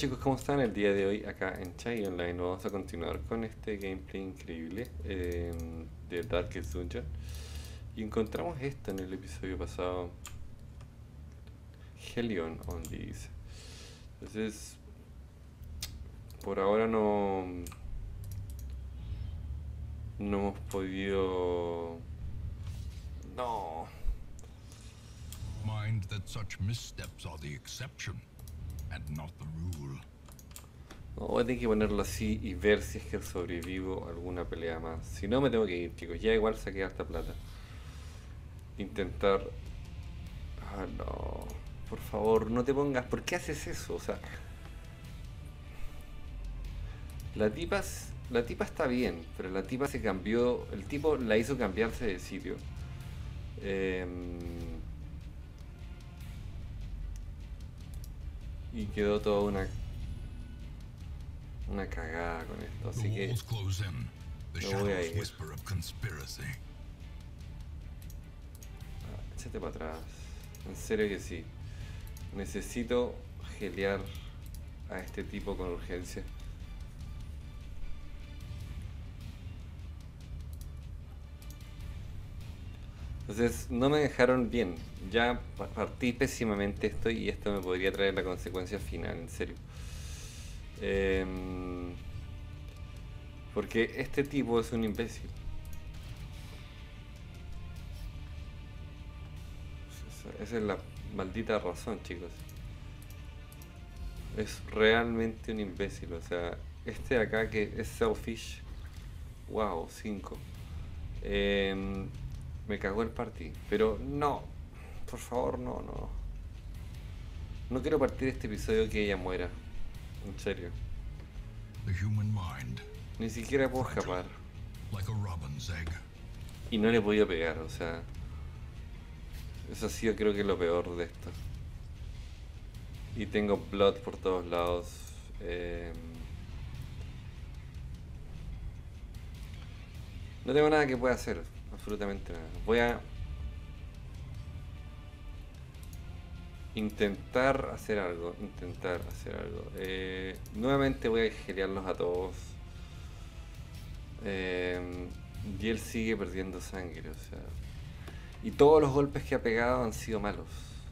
chicos, ¿cómo están? El día de hoy acá en Chai Online vamos a continuar con este gameplay increíble de Darkest Dungeon. Y encontramos esto en el episodio pasado. Helion Only dice. Entonces, por ahora no hemos podido... No. Mind that such missteps are the exception and not the rule. No, voy a tener que ponerlo así y ver si es que sobrevivo alguna pelea más. Si no, me tengo que ir, chicos. Ya igual saqué harta plata. Intentar... Ah, no. Por favor, no te pongas... ¿Por qué haces eso? O sea... La tipa está bien, pero la tipa se cambió... El tipo la hizo cambiarse de sitio. Y quedó toda una cagada con esto. The Así que walls close in. The me voy a shadows ir. whisper of conspiracy. Échate para atrás. En serio que sí. Necesito gelear a este tipo con urgencia. Entonces no me dejaron bien. Ya partí pésimamente esto y esto me podría traer la consecuencia final, en serio. Porque este tipo es un imbécil. Esa es la maldita razón, chicos. Es realmente un imbécil. O sea, este de acá que es selfish. Wow, 5. Me cagó el party. Pero no. Por favor, no. No quiero partir este episodio que ella muera. En serio. The human mind, Ni siquiera puedo escapar. like a robin's egg. Y no le he podido pegar, o sea. Eso ha sido creo que lo peor de esto. Y tengo blood por todos lados. No tengo nada que pueda hacer. Absolutamente nada. Voy a intentar hacer algo. Nuevamente voy a gelearlos a todos. Y él sigue perdiendo sangre, o sea. Y todos los golpes que ha pegado han sido malos.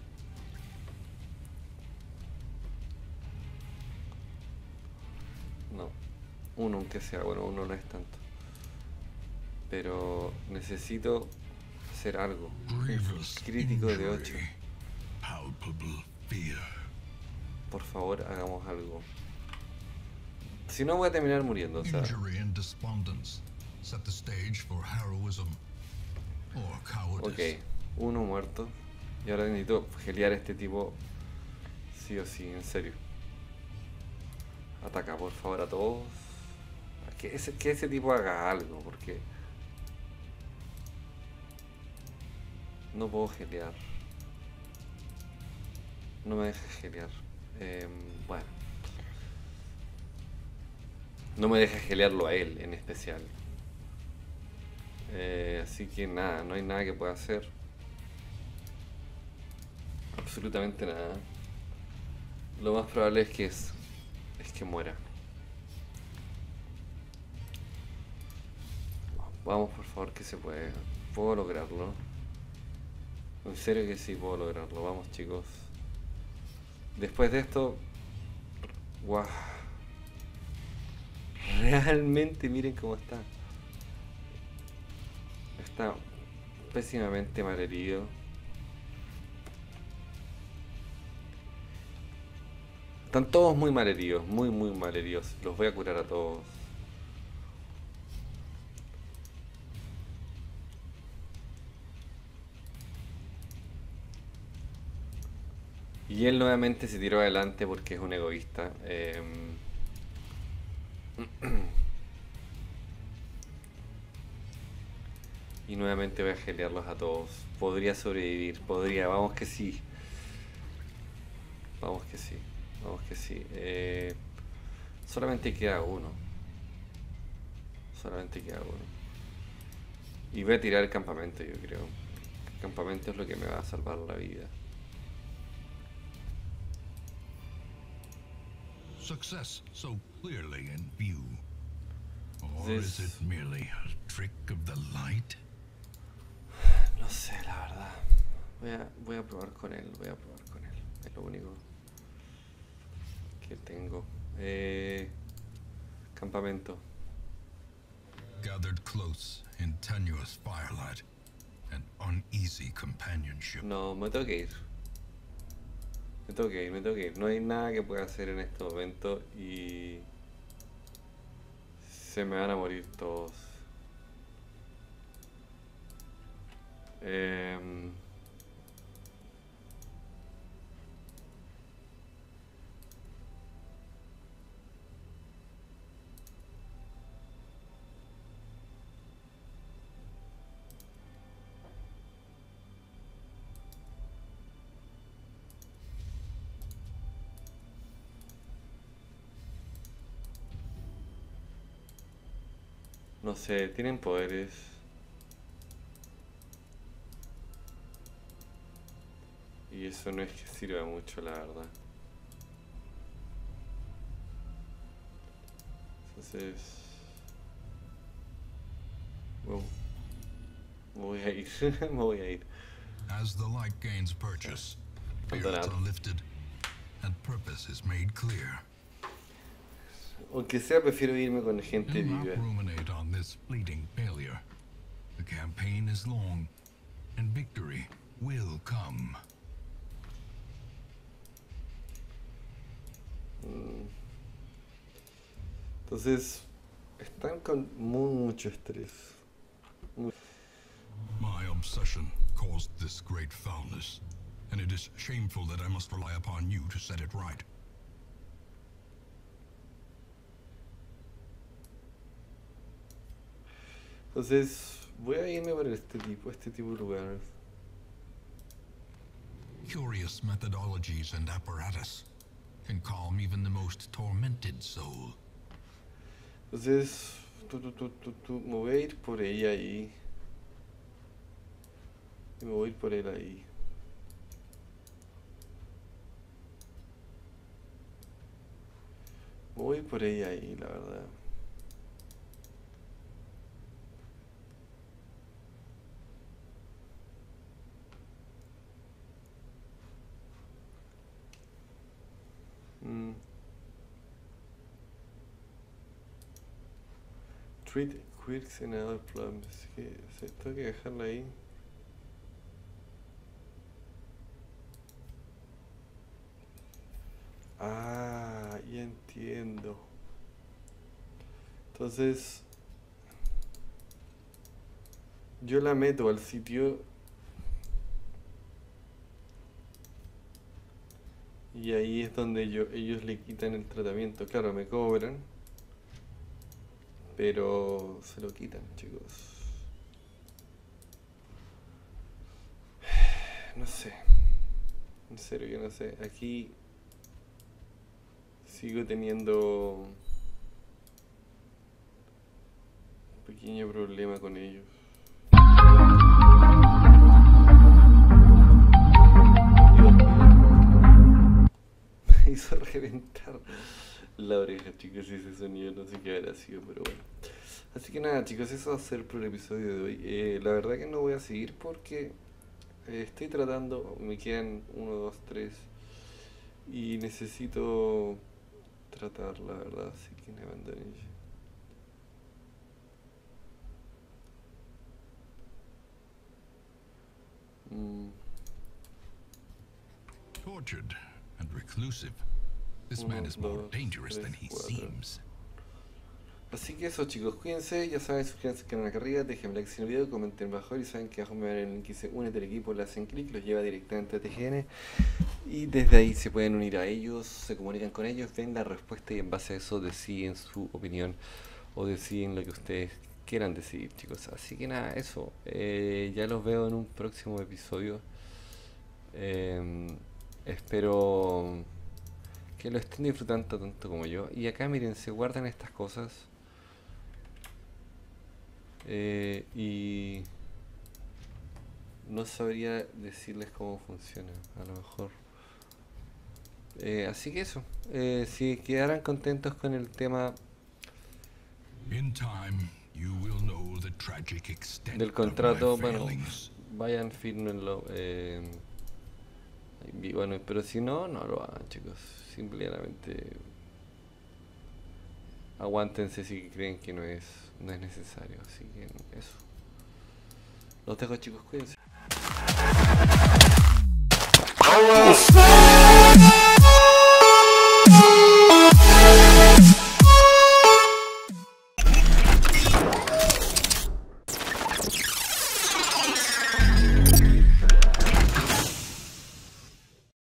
No. Uno aunque sea, bueno, uno no es tanto. Pero necesito hacer algo. Grievous Crítico de 8. injury. Palpable fear. Por favor, hagamos algo. Si no voy a terminar muriendo, o sea. Injury and despondence set the stage for heroism or cowardice. Ok, uno muerto. Y ahora necesito gelear a este tipo. Sí o sí, en serio. Ataca por favor a todos. Que ese tipo haga algo, porque no puedo gelear. No me deja gelear. Bueno. No me deja gelearlo a él en especial. Así que nada, no hay nada que pueda hacer. Absolutamente nada. Lo más probable es que muera. Vamos por favor que se puede. Puedo lograrlo. En serio que sí puedo lograrlo. Vamos chicos. Después de esto... Wow. Realmente miren cómo está. Está pésimamente malherido. Están todos muy malheridos, muy malheridos. Los voy a curar a todos. Y él nuevamente se tiró adelante porque es un egoísta. Y nuevamente voy a gelearlos a todos. Podría sobrevivir, podría, vamos que sí. Vamos que sí, vamos que sí. Solamente queda uno. Solamente queda uno. Y voy a tirar el campamento, yo creo. El campamento es lo que me va a salvar la vida. Success so clearly in view. Or This- is it merely a trick of the light? No sé, la verdad. Voy a probar con él, voy a probar con él. Es lo único que tengo. Campamento. Gathered close in tenuous firelight and uneasy companionship. No, me tengo que ir. Me tengo que ir, me tengo que ir. No hay nada que pueda hacer en este momento y se me van a morir todos. No sé, tienen poderes. Y eso no es que sirva mucho, la verdad. Entonces... Bueno, me voy a ir, me voy a ir. As the light gains purchase, spirits Abandonado. are lifted and purpose is made clear. Aunque sea, prefiero irme con gente Do not viva. ruminate on this fleeting failure. The campaign is long, and victory will come. Entonces, están con mucho estrés. My obsession caused this great foulness, and it is shameful that I must rely upon you to set it right. Entonces, voy a irme por este tipo de lugares. Curious methodologies and apparatus can calm even the most tormented soul. Entonces, me voy a ir por ella ahí. Y me voy a ir por él ahí. Me voy a ir por ella ahí, la verdad. Treat quirks and other problems. Que tengo que dejarla ahí. Ah, ya entiendo. Entonces, yo la meto al sitio y ahí es donde ellos le quitan el tratamiento. Claro, me cobran, pero se lo quitan, chicos. No sé. En serio que no sé. Aquí sigo teniendo un pequeño problema con ellos. Dios mío. Me hizo reventar la oreja, chicos, y ese sonido no sé qué habrá sido, pero bueno. Así que nada, chicos, eso va a ser por el episodio de hoy. La verdad que no voy a seguir porque estoy tratando, me quedan 1, 2, 3 y necesito tratar, la verdad, así que me abandoné ya. Tortured and reclusive, this man is more dangerous than he seems. Así que eso, chicos, cuídense, ya saben, suscríbanse al canal acá arriba, déjenme like si no el video, comenten abajo y saben que abajo me van el link que dice únete al equipo, le hacen clic, los lleva directamente a TGN y desde ahí se pueden unir a ellos, se comunican con ellos, ven la respuesta y en base a eso deciden su opinión o deciden lo que ustedes quieran decidir, chicos. Así que nada, eso, ya los veo en un próximo episodio. Espero que lo estén disfrutando tanto como yo. Y acá miren, se guardan estas cosas. Y no sabría decirles cómo funciona. A lo mejor Así que eso. Si quedaran contentos con el tema In time, you will know the tragic extent del of contrato, my bueno, failings. vayan, fírmenlo. Bueno, pero si no, no lo hagan, chicos. Simplemente aguántense si creen que no es necesario. Así que eso. Los dejo, chicos, cuídense.